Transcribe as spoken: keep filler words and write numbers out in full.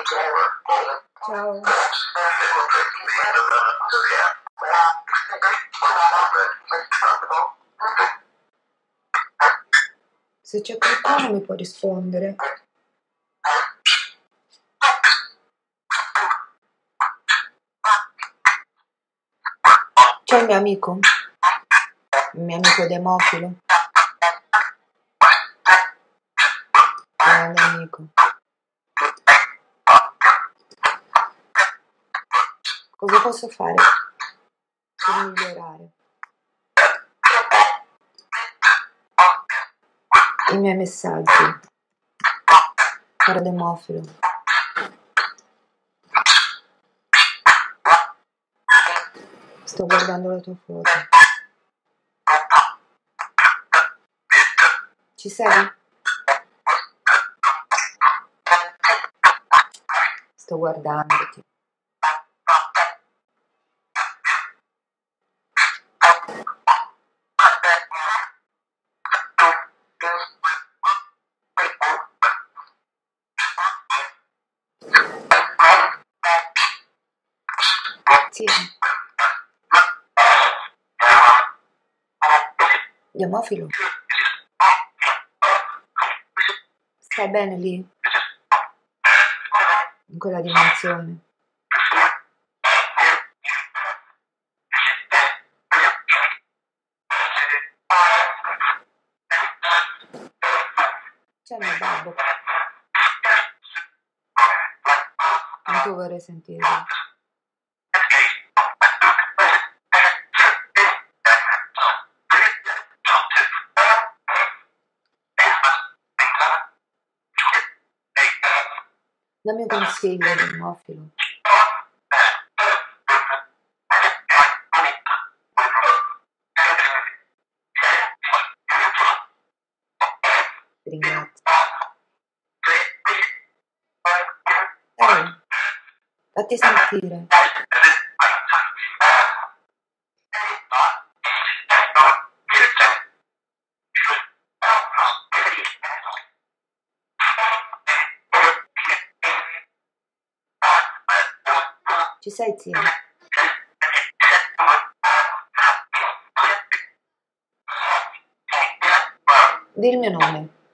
Ciao. Se c'è qualcuno mi può rispondere. C'è il mio amico? Il mio amico Demofilo? Grande amico. Cosa posso fare per migliorare? I miei messaggi. Caro Demofilo. Sto guardando la tua foto. Ci sei? Sto guardandoti. Sì. Demofilo? Stai bene lì? In quella dimensione? C'è il mio babbo. Anche io vorrei sentirlo. Dammi un consiglio, Demofilo. Ti ringrazio. Dai, fatti sentire. Ci sei, zia? Di il mio nome.